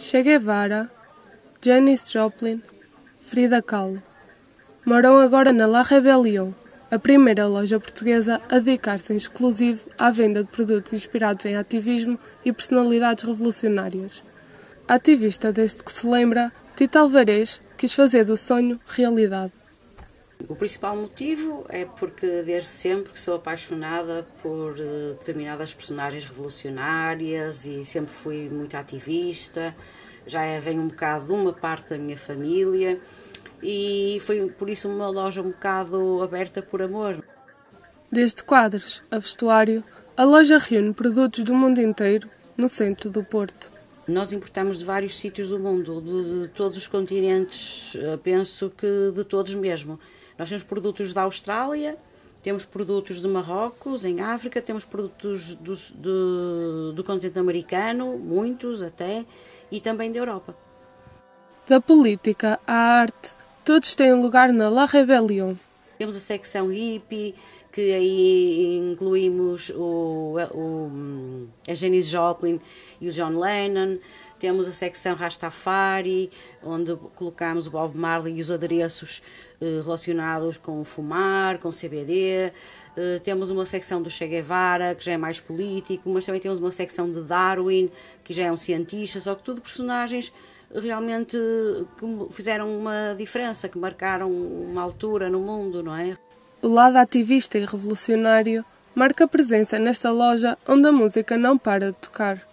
Che Guevara, Janis Joplin, Frida Kahlo. Moram agora na La Rebelión, a primeira loja portuguesa a dedicar-se em exclusivo à venda de produtos inspirados em ativismo e personalidades revolucionárias. A ativista desde que se lembra, Tita Alvarez, quis fazer do sonho realidade. O principal motivo é porque desde sempre que sou apaixonada por determinadas personagens revolucionárias e sempre fui muito ativista, já vem um bocado de uma parte da minha família e foi por isso uma loja um bocado aberta por amor. Desde quadros a vestuário, a loja reúne produtos do mundo inteiro no centro do Porto. Nós importamos de vários sítios do mundo, de todos os continentes, penso que de todos mesmo. Nós temos produtos da Austrália, temos produtos de Marrocos, em África, temos produtos do continente americano, muitos até, e também da Europa. Da política à arte, todos têm lugar na La Rebelión. Temos a secção hippie, que aí incluímos a Janis Joplin e o John Lennon. Temos a secção Rastafari, onde colocamos o Bob Marley e os adereços relacionados com fumar, com CBD. Temos uma secção do Che Guevara, que já é mais político, mas também temos uma secção de Darwin, que já é um cientista, só que tudo personagens realmente que fizeram uma diferença, que marcaram uma altura no mundo, não é? O lado ativista e revolucionário marca presença nesta loja onde a música não para de tocar.